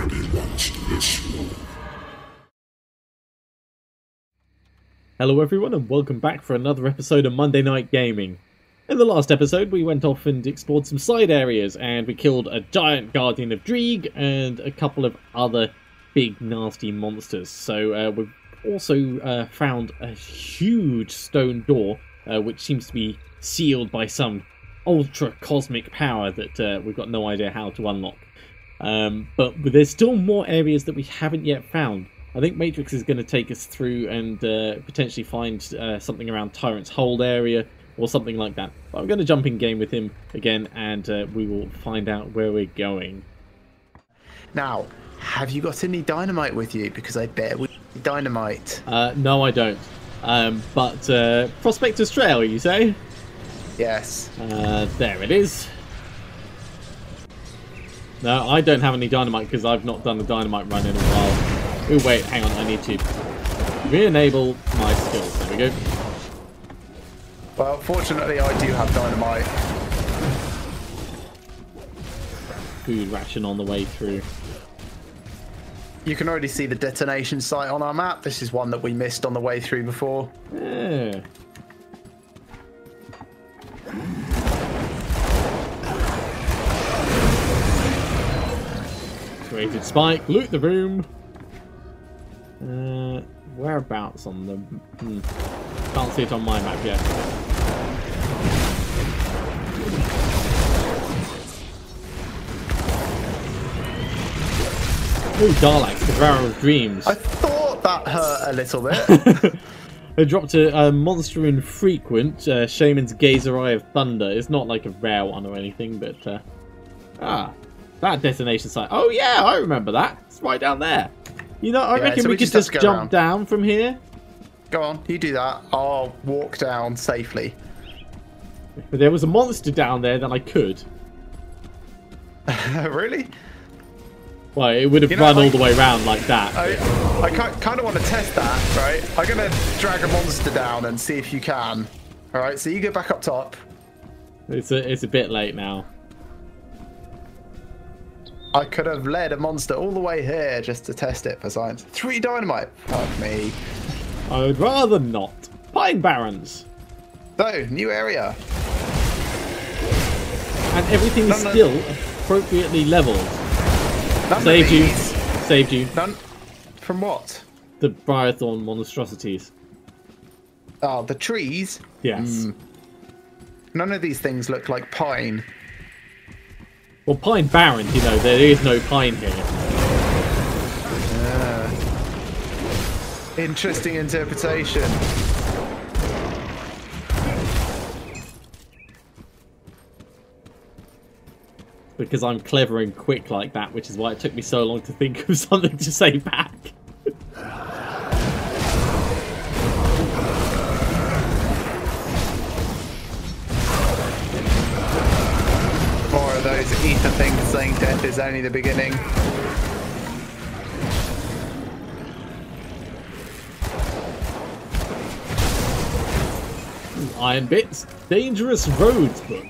already launched this war. Hello everyone and welcome back for another episode of Monday Night Gaming. In the last episode we went off and explored some side areas and we killed a giant Guardian of Dreeg and a couple of other big nasty monsters. So we've also found a huge stone door which seems to be sealed by some ultra cosmic power that we've got no idea how to unlock. But there's still more areas that we haven't yet found. I think Matrix is going to take us through and potentially find something around Tyrant's Hold area or something like that. But I'm going to jump in game with him again and we will find out where we're going. Now, have you got any dynamite with you? Because I bet we need dynamite. No, I don't. But Prospector's Trail, you say? Yes. There it is. No, I don't have any dynamite because I've not done a dynamite run in a while. Oh wait, hang on, I need to re-enable my skills. There we go. Well, fortunately I do have dynamite. Food ration on the way through. You can already see the detonation site on our map. This is one that we missed on the way through before. Yeah. Created spike, loot the room. Whereabouts on the... Can't see it on my map yet. Oh, Daleks, Devourer of Dreams. I thought that hurt a little bit. They dropped a monster infrequent, Shaman's Gazer Eye of Thunder. It's not like a rare one or anything, but... that detonation site. Oh yeah, I remember that. It's right down there. You know, I reckon so we could just jump down from here. Go on, you do that. I'll walk down safely. If there was a monster down there, then I could. Really? Well, it would have run all the way around like that. I kind of want to test that, right? I'm going to drag a monster down and see if you can. Alright, so you go back up top. It's a bit late now. I could have led a monster all the way here just to test it for science. 3 dynamite. Fuck me. I would rather not. Pine Barrens. So, new area. And everything is still appropriately leveled. Saved you. None. From what? The Briarthorn monstrosities. Oh, the trees? Yes. None of these things look like pine. Well, Pine Barrens, you know, there is no pine here. Interesting interpretation. Because I'm clever and quick like that, which is why it took me so long to think of something to say back. More of those ether things saying death is only the beginning. Iron Bits, Dangerous Roads book.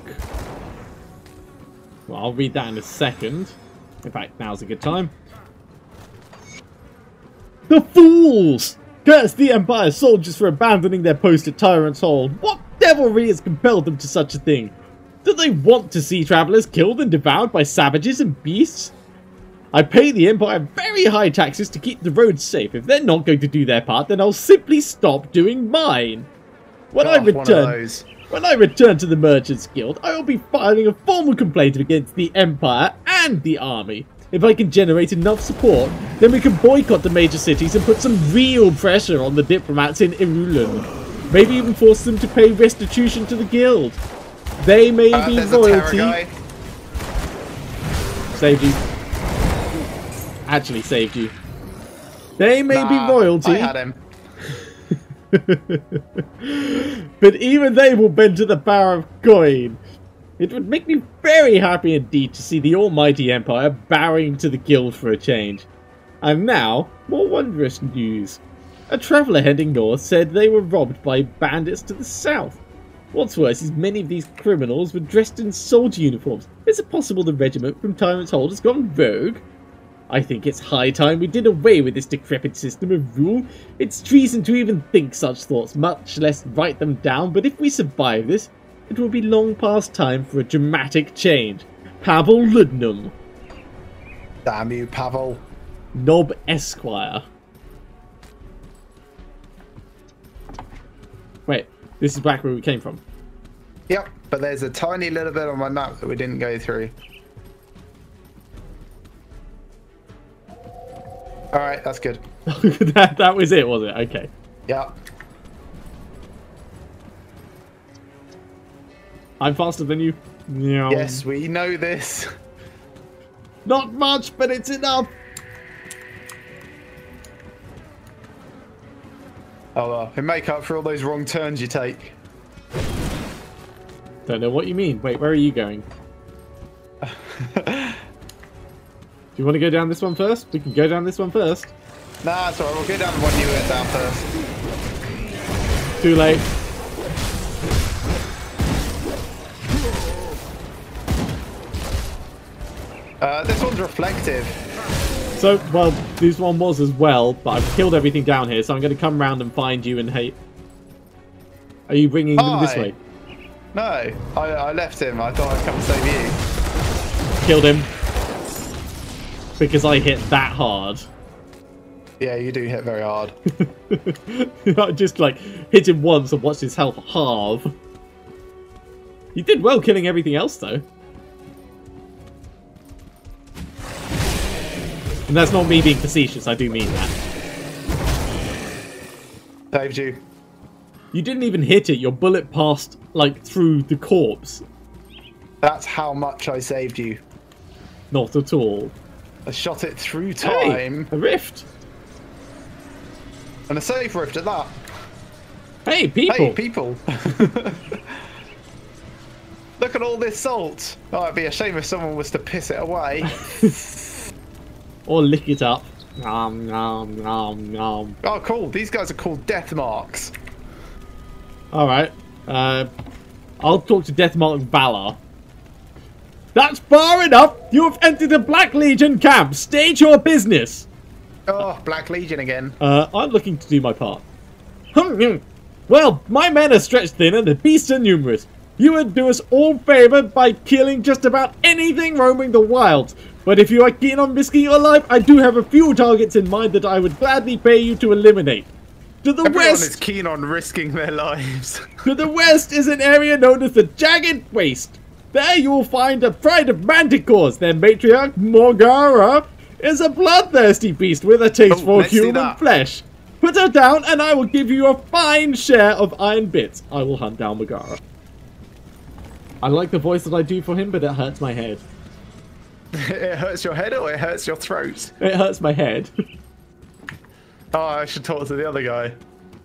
Well, I'll read that in a second. In fact, now's a good time. The fools! Curse the Empire soldiers for abandoning their post at Tyrant's Hold. What devilry has compelled them to such a thing? Do they want to see travellers killed and devoured by savages and beasts? I pay the Empire very high taxes to keep the roads safe. If they're not going to do their part, then I'll simply stop doing mine. When I return to the Merchants Guild, I will be filing a formal complaint against the Empire and the army. If I can generate enough support, then we can boycott the major cities and put some real pressure on the diplomats in Irulan. Maybe even force them to pay restitution to the guild. They may be royalty. Saved you. Actually saved you. They may be royalty. I had him. But even they will bend to the power of coin. It would make me very happy indeed to see the almighty Empire bowing to the guild for a change. And now, more wondrous news. A traveller heading north said they were robbed by bandits to the south. What's worse is many of these criminals were dressed in soldier uniforms. Is it possible the regiment from Tyrant's Hold has gone rogue? I think it's high time we did away with this decrepit system of rule. It's treason to even think such thoughts, much less write them down, but if we survive this, it will be long past time for a dramatic change. Pavel Ludnum. Damn you, Pavel. Nob Esquire. Wait, this is back where we came from. Yep, but there's a tiny little bit on my map that we didn't go through. Alright, that's good. that was it, was it? Okay. Yep. I'm faster than you. Yes, we know this. Not much, but it's enough. Oh well, we make up for all those wrong turns you take. Don't know what you mean. Wait, where are you going? Do you want to go down this one first? We can go down this one first. Nah, it's alright, we'll go down the one you went down first. Too late. This one's reflective. So, well, this one was as well, but I've killed everything down here, so I'm going to come round and find you and hate. Are you bringing them this way? No, I left him. I thought I'd come save you. Killed him. Because I hit that hard. Yeah, you do hit very hard. I just, like, hit him once and watched his health halve. You did well killing everything else, though. And that's not me being facetious, I do mean that. Saved you. You didn't even hit it, your bullet passed, like, through the corpse. That's how much I saved you. Not at all. I shot it through time. Hey, a rift. And a safe rift at that. Hey, people. Hey, people. Look at all this salt. Oh, it'd be a shame if someone was to piss it away. Or lick it up. Nom, nom, nom, nom. Oh, cool. These guys are called death marks. Alright. I'll talk to Deathmark Valor. That's far enough! You have entered the Black Legion camp! State your business! Oh, Black Legion again. I'm looking to do my part. Well, my men are stretched thin and the beasts are numerous. You would do us all favour by killing just about anything roaming the wilds. But if you are keen on risking your life, I do have a few targets in mind that I would gladly pay you to eliminate. To the Everyone west, is keen on risking their lives. to the west is an area known as the Jagged Waste. There you will find a pride of manticores. Their matriarch, Morgara, is a bloodthirsty beast with a taste for human flesh. Put her down and I will give you a fine share of iron bits. I will hunt down Morgara. I like the voice that I do for him, but it hurts my head. It hurts your head or it hurts your throat? It hurts my head. Oh, I should talk to the other guy.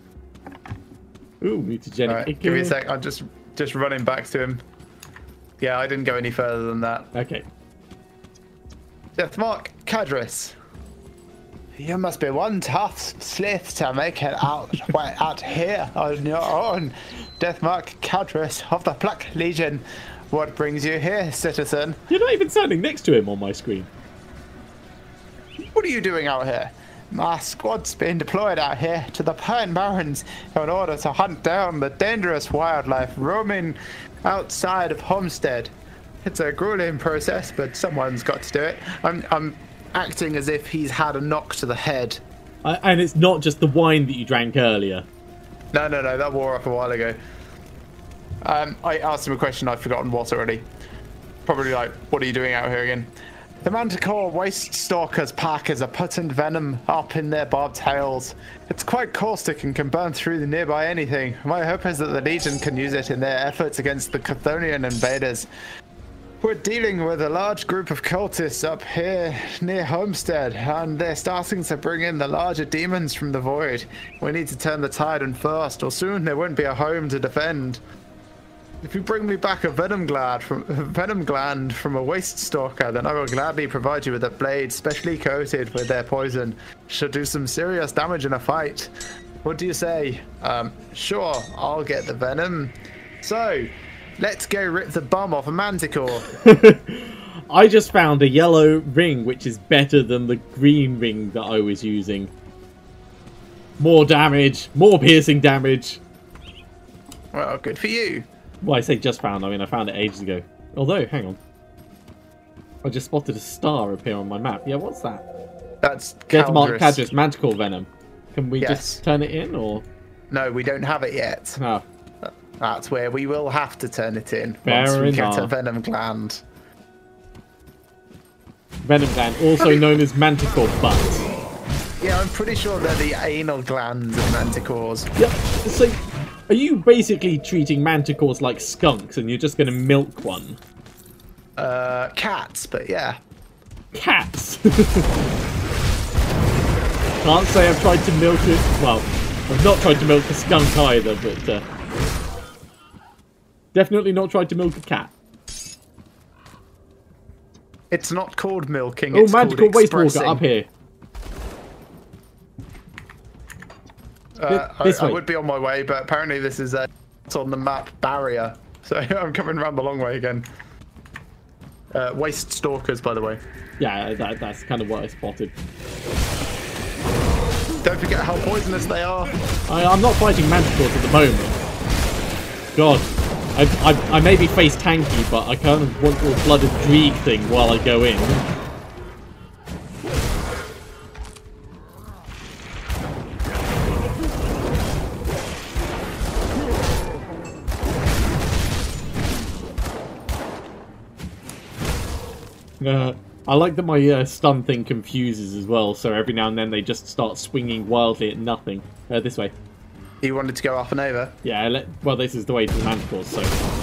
Ooh, mutagenic. Right, give me a sec. I'm just running back to him. Yeah, I didn't go any further than that. Okay. Deathmark Cadris. You must be one tough slith to make it out here on your own. Deathmark Cadris of the Black Legion. What brings you here, citizen? You're not even standing next to him on my screen. What are you doing out here? My squad's been deployed out here to the Pine Barrens in order to hunt down the dangerous wildlife roaming outside of Homestead. It's a grueling process, but someone's got to do it. I'm acting as if he's had a knock to the head. And it's not just the wine that you drank earlier. No, that wore off a while ago. I asked him a question I've forgotten what already. Probably like, what are you doing out here again? The Manticore Waste Stalkers packers are putting venom up in their barbed tails. It's quite caustic and can burn through the nearby anything. My hope is that the Legion can use it in their efforts against the Chthonian invaders. We're dealing with a large group of cultists up here near Homestead, and they're starting to bring in the larger demons from the void. We need to turn the tide and fast, or soon there won't be a home to defend. If you bring me back a venom gland from a waste stalker, then I will gladly provide you with a blade specially coated with their poison. Should do some serious damage in a fight. What do you say? Sure, I'll get the venom. So, let's go rip the bum off a manticore. I just found a yellow ring, which is better than the green ring that I was using. More damage, more piercing damage. Well, good for you. Well, I say just found, I mean I found it ages ago. Although, hang on. I just spotted a star appear on my map. Yeah, what's that? That's Deathmark Caldrus. Cadrus, Manticore Venom. Can we Yes. just turn it in, or...? No, we don't have it yet. Oh, That's where we will have to turn it in Fair once we get a enough. venom gland. Venom Gland, also known as Manticore Butt. Yeah, I'm pretty sure they're the anal glands of manticores. Yep, so... Are you basically treating manticores like skunks and you're just going to milk one? Cats, but yeah. Cats! Can't say I've tried to milk it. Well, I've not tried to milk a skunk either, but definitely not tried to milk a cat. It's not called milking. Oh, It's Manticore called Wastewalker expressing. up here. This I way. would be on my way, but apparently this is it's on the map barrier. So I'm coming around the long way again. Waste stalkers, by the way. Yeah, that's kind of what I spotted. Don't forget how poisonous they are. I'm not fighting manticores at the moment. God, I may be face tanky, but I kind of want the flooded Dreeg thing while I go in. I like that my stun thing confuses as well, so every now and then they just start swinging wildly at nothing. This way. You wanted to go up and over? Yeah, well, this is the way to the manticores, so...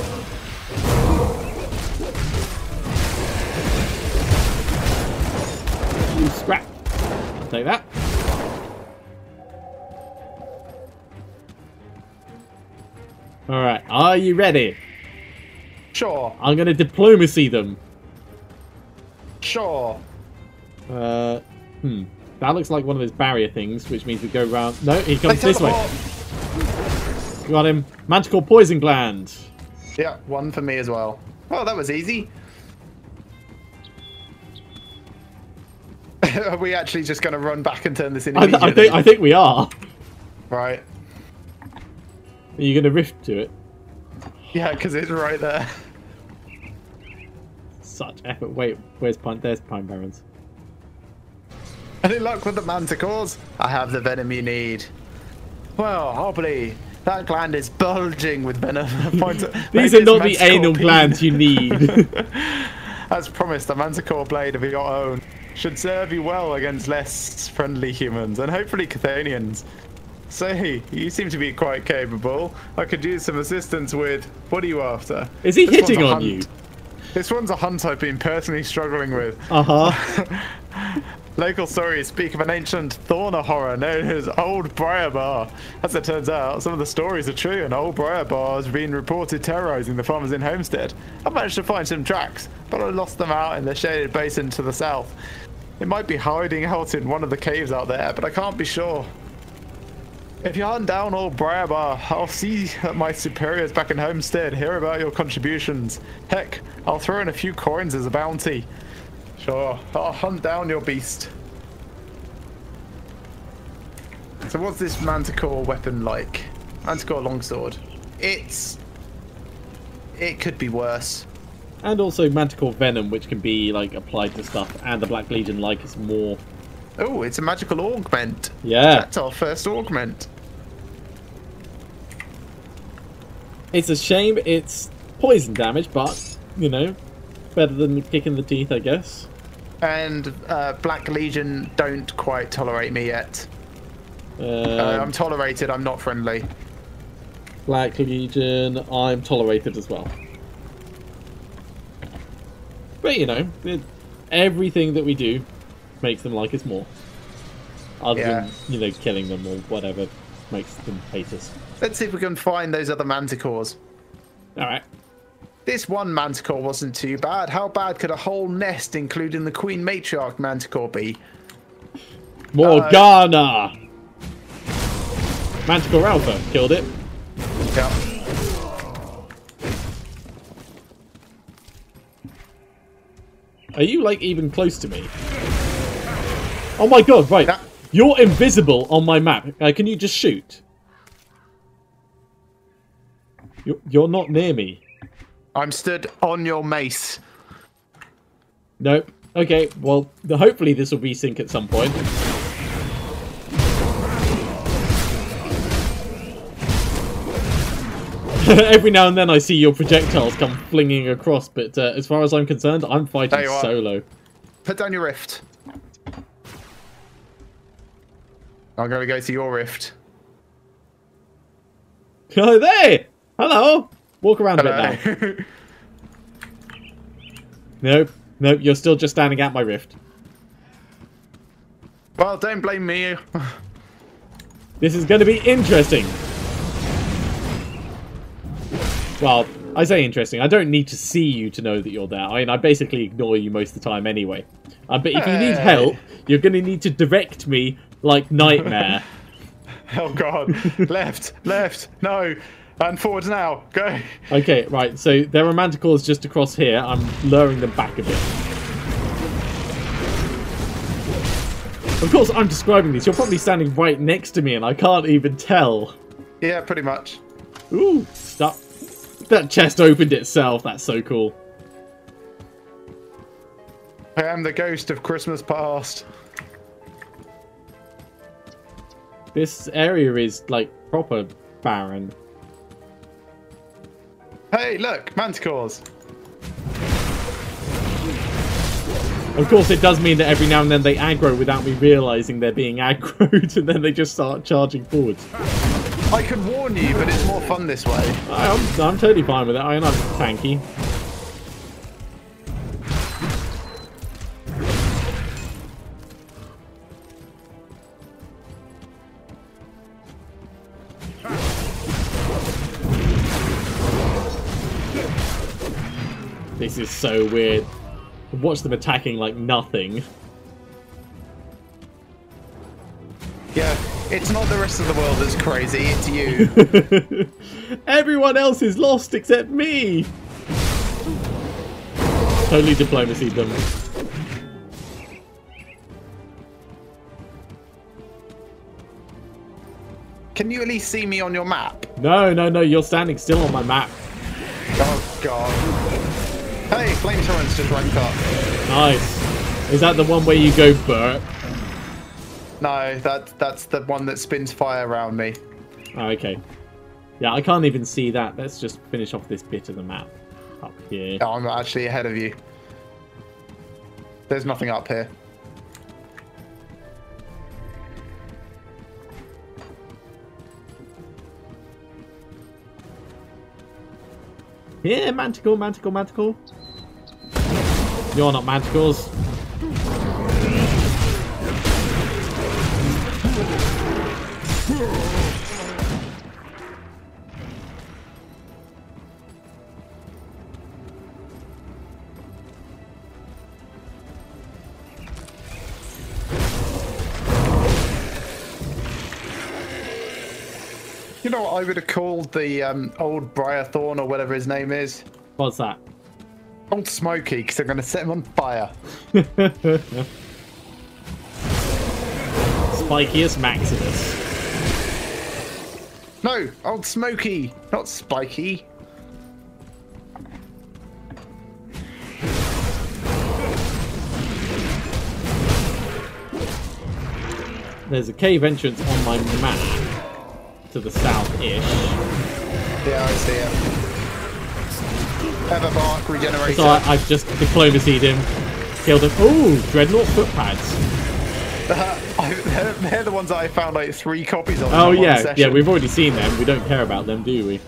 Ooh, scrap. I'll take that. Alright, are you ready? Sure. I'm going to diplomacy them. Sure. That looks like one of those barrier things, which means we go round... No, he comes this way. Got him. Manticore Poison Gland. Yeah, one for me as well. Oh, that was easy. Are we actually just going to run back and turn this in immediately? I think we are. Right. Are you going to rift to it? Yeah, because it's right there. Such effort. Wait, where's Pine? There's Pine Barrens. Any luck with the manticores? I have the venom you need. Well, Hobbly, that gland is bulging with venom. These are not the anal glands you need. As promised, the manticore blade of your own should serve you well against less friendly humans and hopefully Cathanians. Say, you seem to be quite capable. I could use some assistance with... What are you after? Is he This hitting one's a on you? hunt. This one's a hunt I've been personally struggling with. Uh-huh. Local stories speak of an ancient Thorna horror known as Old Briar Bar. As it turns out, some of the stories are true, and Old Briar Bar has been reported terrorizing the farmers in Homestead. I managed to find some tracks, but I lost them out in the shaded basin to the south. It might be hiding out in one of the caves out there, but I can't be sure. If you hunt down Old Briar Bar, I'll see my superiors back in Homestead, hear about your contributions. Heck, I'll throw in a few coins as a bounty. Sure, I'll hunt down your beast. So what's this manticore weapon like? Manticore longsword. It could be worse. And also Manticore Venom, which can be like applied to stuff, and the Black Legion like us more. Oh, it's a magical augment. Yeah. That's our first augment. It's a shame it's poison damage, but, you know, better than kick in the teeth, I guess. And Black Legion don't quite tolerate me yet. I'm tolerated, I'm not friendly. Black Legion, I'm tolerated as well. But, you know, everything that we do makes them like us more. Other than, you know, killing them or whatever makes them hate us. Let's see if we can find those other manticores. Alright. This one manticore wasn't too bad. How bad could a whole nest, including the Queen Matriarch manticore, be? Morgana! Manticore Alpha killed it. Yeah. Are you, like, even close to me? Oh my god, right. That- You're invisible on my map. Can you just shoot? You're not near me. I'm stood on your mace. Nope. Okay, well, hopefully this will resync at some point. Every now and then I see your projectiles come flinging across, but as far as I'm concerned, I'm fighting There you are. solo. Put down your rift. I'm going to go to your rift. Oh, there! Hello! Walk around a bit now. Hello. Nope. Nope, you're still just standing at my rift. Well, don't blame me. This is going to be interesting. Well, I say interesting. I don't need to see you to know that you're there. I mean, I basically ignore you most of the time anyway. But if you need help, you're going to need to direct me like Nightmare. Oh god. Left, left, no. And forwards now. Go. Okay, right. So there are manticores just across here. I'm luring them back a bit. Of course, I'm describing these. You're probably standing right next to me and I can't even tell. Yeah, pretty much. Ooh, stop. That chest opened itself. That's so cool. I am the ghost of Christmas past. This area is, like, proper barren. Hey, look, manticores. Of course, it does mean that every now and then they aggro without me realising they're being aggroed, and then they just start charging forwards. I could warn you, but it's more fun this way. I'm totally fine with it. I'm tanky. This is so weird. Watch them attacking like nothing. Yeah, it's not the rest of the world that's crazy, it's you. Everyone else is lost except me! Totally diplomacied them. Can you at least see me on your map? No, you're standing still on my map. Oh god. Hey, flame torrents just ranked up. Nice. Is that the one where you go burp? No, that's the one that spins fire around me. Oh, okay. Yeah, I can't even see that. Let's just finish off this bit of the map. Up here. Oh, I'm actually ahead of you. There's nothing up here. Yeah, manticore, manticore, manticore. You're not manticores. You know what I would have called the old Briarthorn or whatever his name is? What's that? Old Smokey, because I'm going to set him on fire. Spikius Maximus. No, Old Smokey, not Spiky. There's a cave entrance on my map to the south-ish. Yeah, I see it. Everbark regenerator. So I've just diplomacied him. Killed him. Ooh, Dreadnought footpads. They're the ones that I found like 3 copies of. Oh in one yeah, session. yeah, we've already seen them. We don't care about them, do we?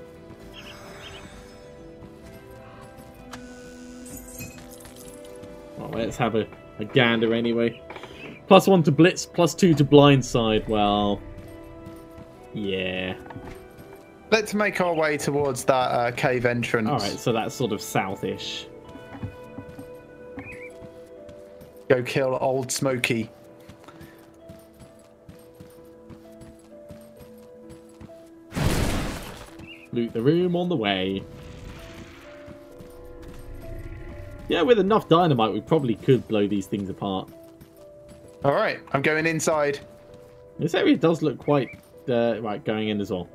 Well, let's have a gander anyway. +1 to blitz, +2 to blindside. Well, yeah. Let's make our way towards that cave entrance. Alright, so that's sort of south-ish. Go kill Old Smokey. Loot the room on the way. Yeah, with enough dynamite, we probably could blow these things apart. All right, I'm going inside. This area does look quite... right, going in as well.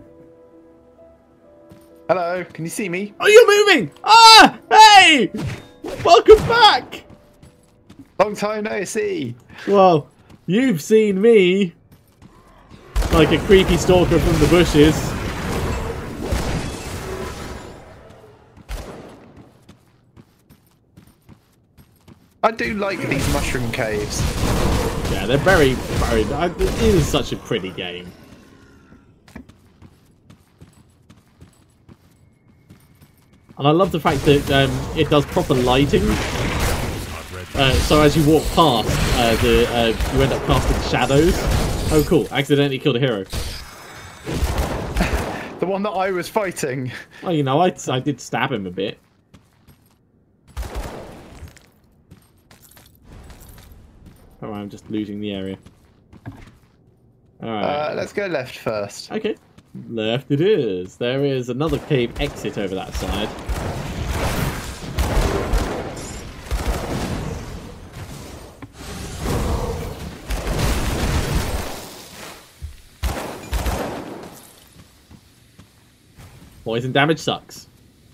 Hello, can you see me? Oh, you're moving! Ah! Hey! Welcome back! Long time no see. Well, you've seen me. Like a creepy stalker from the bushes. I do like these mushroom caves. Yeah, they're very... It is such a pretty game. And I love the fact that it does proper lighting. So as you walk past, you end up casting shadows. Oh, cool. Accidentally killed a hero. The one that I was fighting. Well, you know, I did stab him a bit. Oh, I'm just looting the area. Alright. Let's go left first. Okay. Left it is. There is another cave exit over that side. Poison damage sucks.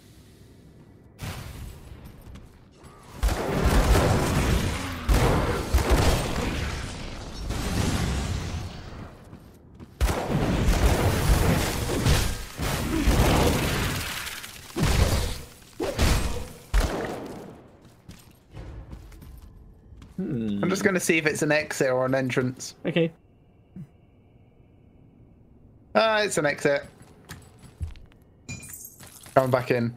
I'm just going to see if it's an exit or an entrance. Okay. It's an exit. Going back in.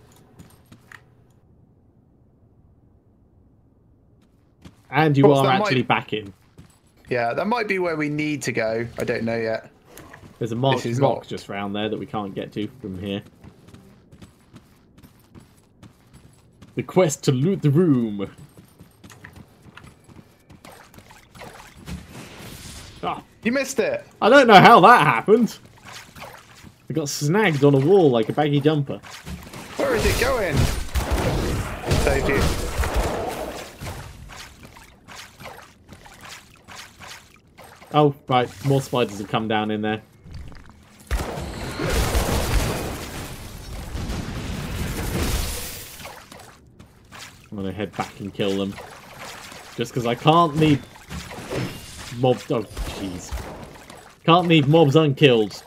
And you Course, are that actually might- back in. Yeah, that might be where we need to go. I don't know yet. There's a marked This is rock not- just round there that we can't get to from here. The quest to loot the room. Ah, You missed it. I don't know how that happened. I got snagged on a wall like a baggy jumper. Where is it going? Saved you. Oh, right. More spiders have come down in there. I'm gonna head back and kill them. Just because I can't leave mobs... Oh, jeez. Can't leave mobs unkilled.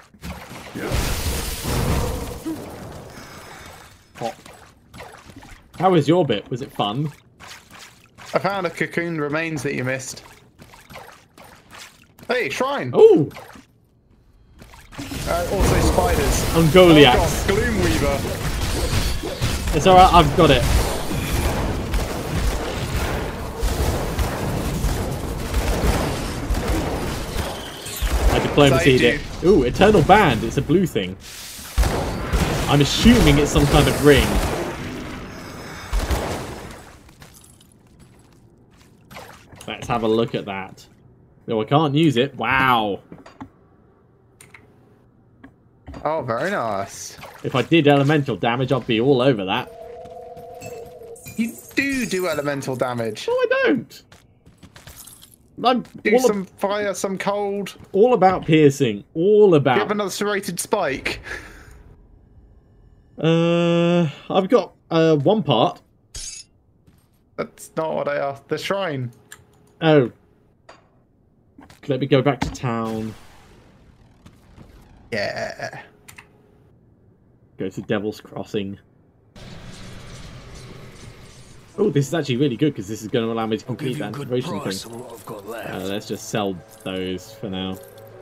Pop. How was your bit? Was it fun? I found a cocoon remains that you missed. Hey, shrine. Oh! Also spiders. Ungoliax. Oh God, Gloomweaver. It's alright, I've got it. I diplomacied it. Ooh, Eternal Band. It's a blue thing. I'm assuming it's some kind of ring. Let's have a look at that. No, I can't use it. Wow. Oh, very nice. If I did elemental damage, I'd be all over that. You do elemental damage. No, I don't. I'm Do some fire, some cold. all about piercing. All Do about. you have another serrated spike? I've got one part. That's not what I asked. The shrine. Oh. Let me go back to town. Yeah. Go to Devil's Crossing. Oh, this is actually really good because this is going to allow me to I'll give complete you a that good devotion price thing. on what I've got left. Let's just sell those for now.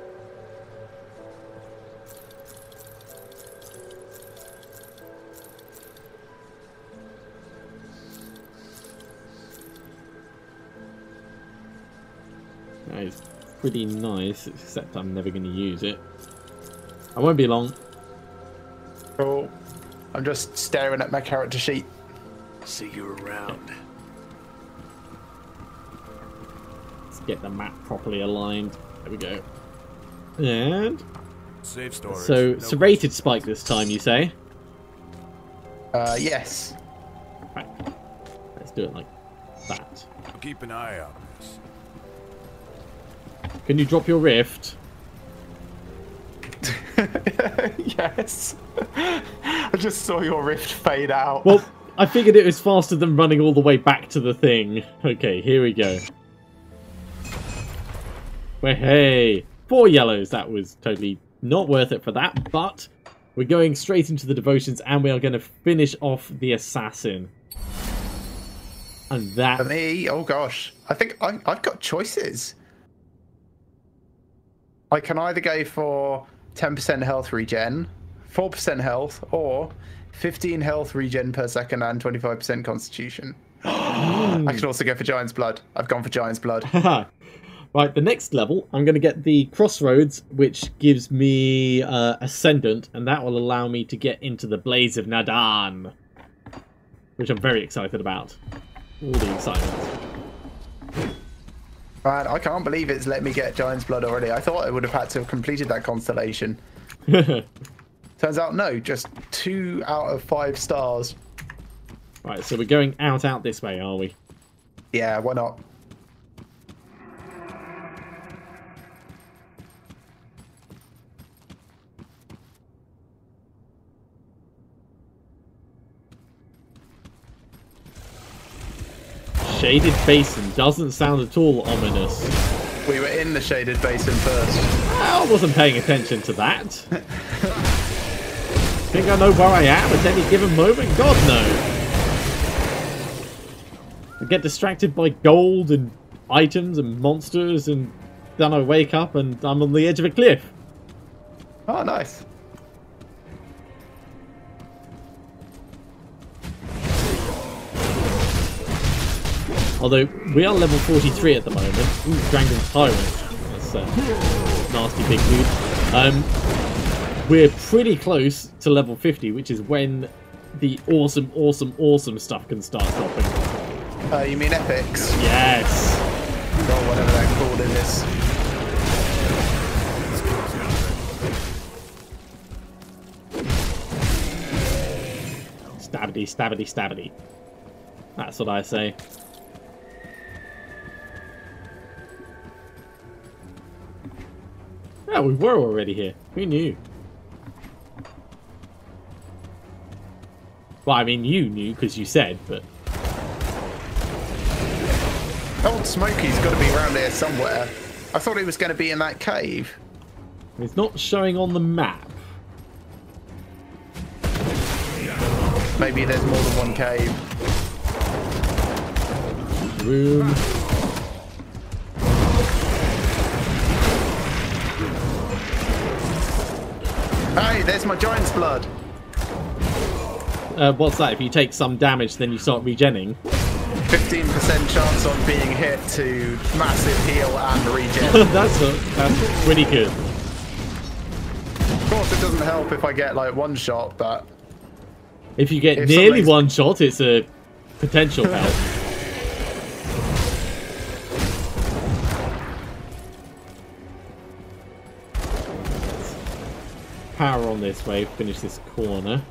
That is pretty nice, except I'm never going to use it. I won't be long. Cool. I'm just staring at my character sheet. See you around. Let's get the map properly aligned. There we go. And Safe storage. so No serrated spike this time, you say? Yes. Right. do it like that. I'll keep an eye out for this. Can you drop your rift? Yes. I just saw your rift fade out. Well, I figured it was faster than running all the way back to the thing. Okay, here we go. Well, hey, 4 yellows. That was totally not worth it for that, but we're going straight into the devotions and we are going to finish off the assassin. And that... For me, oh gosh. I think I've got choices. I can either go for 10% health regen, 4% health, or 15 health regen per second and 25% constitution. I can also go for Giant's Blood. I've gone for Giant's Blood. Right, the next level, I'm going to get the Crossroads, which gives me Ascendant, and that will allow me to get into the Blaze of Nadan, which I'm very excited about. All the excitement. Man, I can't believe it's let me get Giant's Blood already. I thought I would have had to have completed that constellation. Turns out, no, just 2 out of 5 stars. Right, so we're going out this way, are we? Yeah, why not? Shaded Basin doesn't sound at all ominous. We were in the Shaded Basin first. I wasn't paying attention to that. Think I know where I am at any given moment? God, no. I get distracted by gold and items and monsters, and then I wake up and I'm on the edge of a cliff. Oh, nice. Although, we are level 43 at the moment. Ooh, Dragon Tyrant. That's nasty big dude. We're pretty close to level 50, which is when the awesome, awesome, awesome stuff can start dropping. You mean epics? Yes! Or whatever they're called in this. Stabbity, stabbity, stabbity. That's what I say. Oh, we were already here. Who knew? Well, I mean, you knew because you said, but... Old Smokey's got to be around here somewhere. I thought he was going to be in that cave. It's not showing on the map. Maybe there's more than one cave. Room. Hey, there's my Giant's Blood. What's that? If you take some damage, then you start regenning. 15% chance on being hit to massive heal and regen. That's pretty good. Of course, it doesn't help if I get like one shot, but If you get If nearly somebody's- one shot, it's a potential help. Power on this way, finish this corner.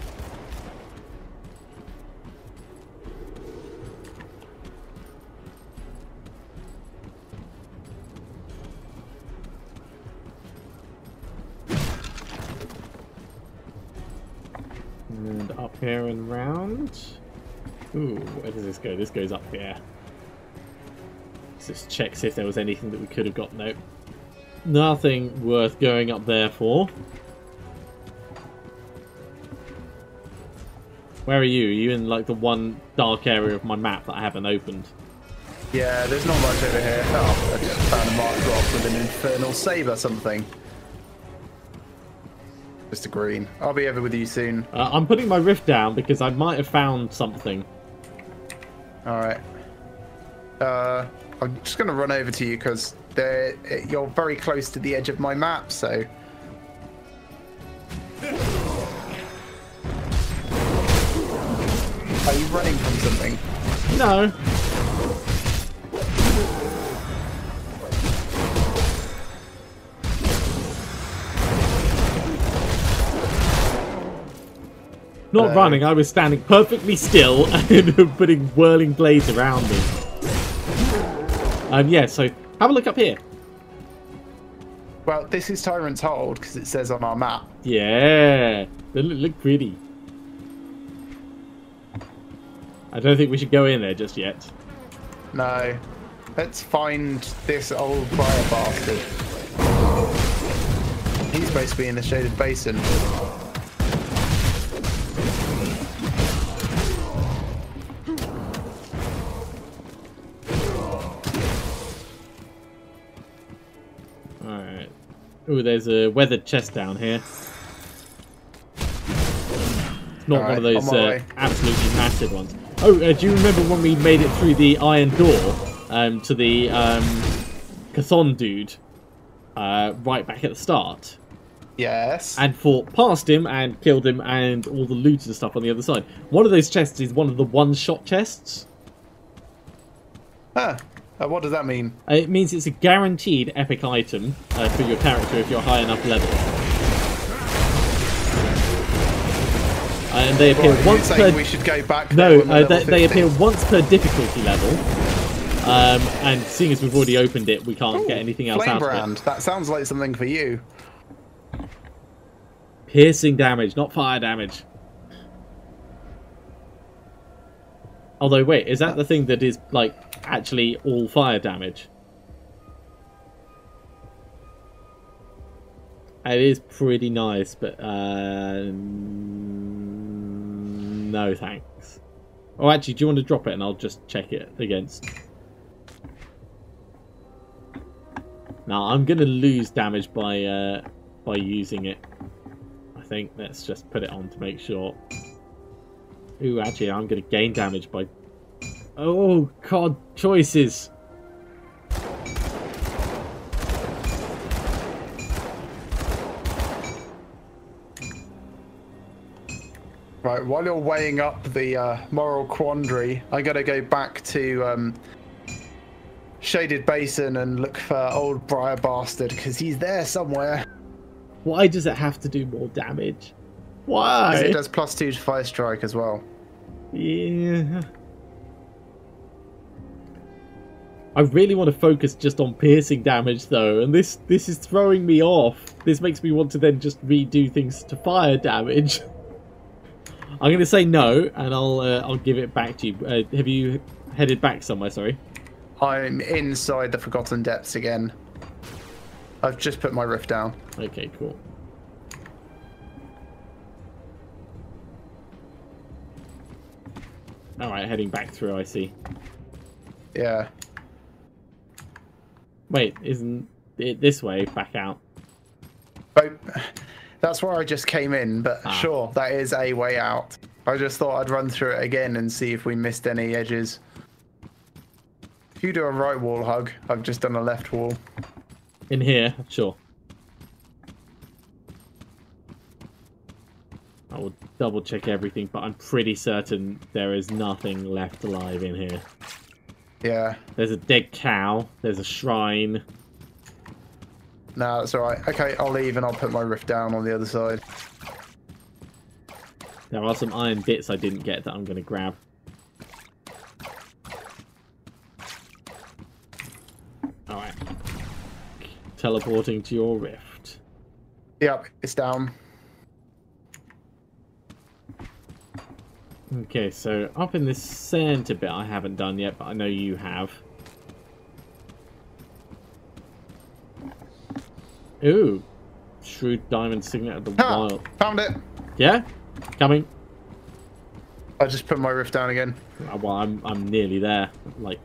And up here and round. Ooh, where does this go? This goes up here. Let's just check see if there was anything that we could have got. Nope. Nothing worth going up there for. Where are you? Are you in like the one dark area of my map that I haven't opened? yeah, there's not much over here. Oh, I just found a mark rock with an infernal save or something. Just a green. I'll be over with you soon. I'm putting my rift down because I might have found something. Alright. I'm just going to run over to you because you're very close to the edge of my map, so... Are you running from something? No. Not running, I was standing perfectly still and putting whirling blades around me. Yeah, so have a look up here. Well, this is Tyrant's Hold because it says on our map. Yeah, they look pretty. I don't think we should go in there just yet. No. Let's find this old briar bastard. He's supposed to be in the Shaded Basin. Alright. Ooh, there's a weathered chest down here. It's not one of those absolutely massive ones. Oh, do you remember when we made it through the iron door to the Chthon dude right back at the start? Yes. And fought past him and killed him and all the loot and stuff on the other side. One of those chests is one of the one-shot chests. Huh. What does that mean? It means it's a guaranteed epic item for your character if you're high enough level. And they appear once per. We should go back. No, they appear once per difficulty level. And seeing as we've already opened it, we can't get anything else out of it. That sounds like something for you. Piercing damage, not fire damage. Although, wait, is that the thing that is, like, actually all fire damage? It is pretty nice, but, no thanks. Oh, actually, do you want to drop it and I'll just check it against? Now, I'm going to lose damage by using it. I think let's just put it on to make sure. Ooh, actually, I'm going to gain damage by... Oh, God, choices. Right, while you're weighing up the moral quandary, I got to go back to Shaded Basin and look for old Briar Bastard, because he's there somewhere. Why does it have to do more damage? Why? Because it does +2 to Fire Strike as well. Yeah. I really want to focus just on piercing damage though, and this is throwing me off. This makes me want to then just redo things to fire damage. I'm going to say no, and I'll give it back to you. Have you headed back somewhere? Sorry. I'm inside the Forgotten Depths again. I've just put my rift down. Okay, cool. Alright, heading back through, I see. Yeah. Wait, isn't it this way, back out? But that's where I just came in, but sure, that is a way out. I just thought I'd run through it again and see if we missed any edges. If you do a right wall hug, I've just done a left wall. In here, sure. I will double check everything, but I'm pretty certain there is nothing left alive in here. Yeah. There's a dead cow. There's a shrine. No, that's alright. Okay, I'll leave and I'll put my rift down on the other side. There are some iron bits I didn't get that I'm going to grab. Alright. Teleporting to your rift. Yep, it's down. Okay, so up in this center bit I haven't done yet, but I know you have. Ooh. Shrewd diamond signet of the wild. Found it! Yeah? Coming. I just put my rift down again. Well, I'm nearly there. Like...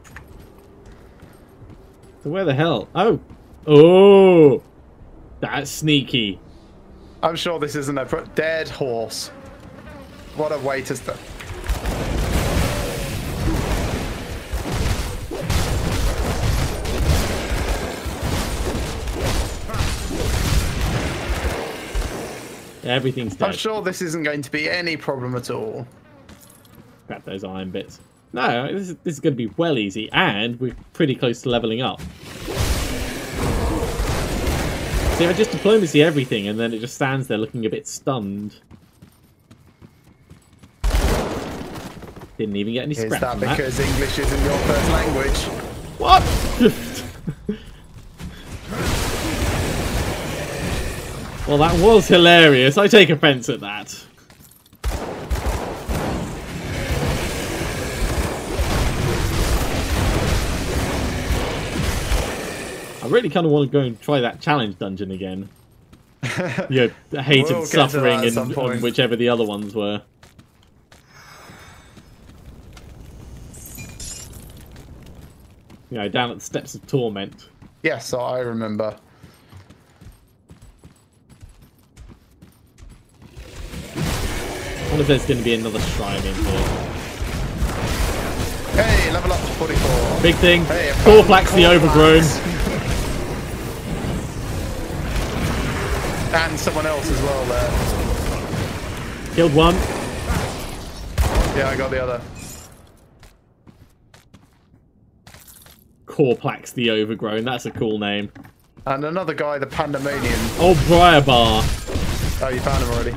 So where the hell? Oh! Oh! That's sneaky. I'm sure this isn't a dead horse. What a way to start. Everything's dead. I'm sure this isn't going to be any problem at all. Grab those iron bits. No, this is going to be well easy, and we're pretty close to leveling up. See, I just diplomacy everything, and then it just stands there looking a bit stunned. Didn't even get any Is scraps that from because English isn't your first language? What? Well, that was hilarious. I take offense at that. I really kind of want to go and try that challenge dungeon again. Yeah, hate and suffering and whichever the other ones were. You know, down at the Steps of Torment. Yes, I remember. I wonder if there's going to be another shrine in here. Hey, level up to 44. Big thing. Hey, Corphlax the Overgrown. And someone else as well there. Killed one. Yeah, I got the other. Corphlax the Overgrown. That's a cool name. And another guy, the Pandemonium. Oh, Briarbar. Oh, you found him already.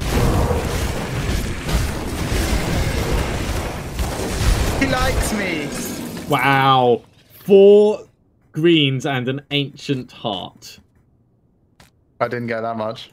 He likes me. Wow. 4 greens and an ancient heart. I didn't get that much.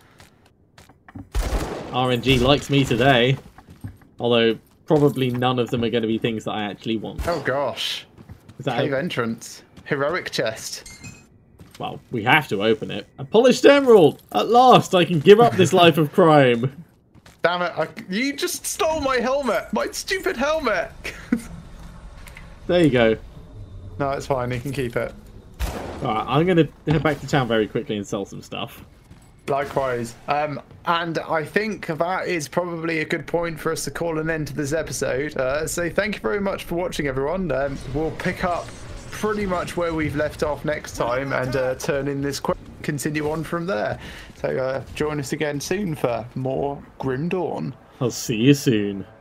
RNG likes me today. Although, probably none of them are going to be things that I actually want. Oh gosh. Is that Cave entrance. Heroic chest. Well, we have to open it. A polished emerald! At last, I can give up this life of crime. Damn it, you just stole my helmet! My stupid helmet! There you go. No, it's fine, you can keep it. Alright, I'm going to head back to town very quickly and sell some stuff. Likewise. And I think that is probably a good point for us to call an end to this episode. So thank you very much for watching, everyone. We'll pick up pretty much where we've left off next time and turn in this quest, continue on from there. So join us again soon for more Grim Dawn. I'll see you soon.